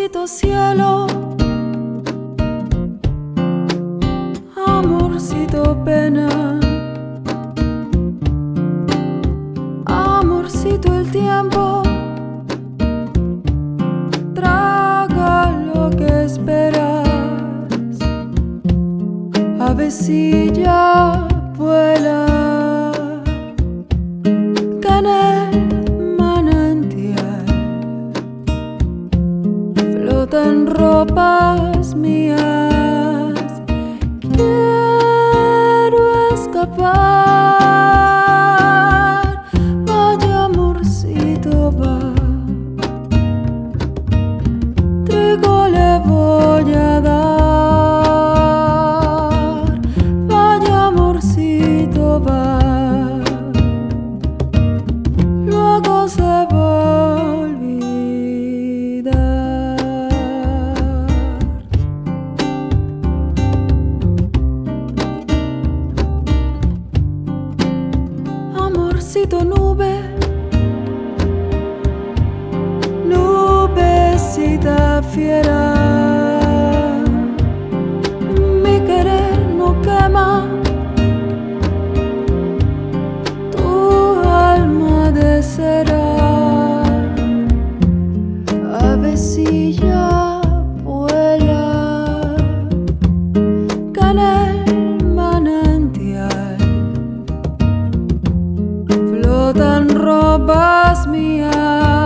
Amorcito cielo, amorcito pena, amorcito el tiempo, traga lo que esperas, avecilla vuela, que en el manantial flotan ropas mías. Quiero escapar, vaya amorcito va, trigo le voy a dar, vaya amorcito va, luego se va a olvidar. Amorcito nube, nubecita fiera, mi querer no quema, tu alma de cera, avecilla vuela, que en el manantial flotan ropas mías.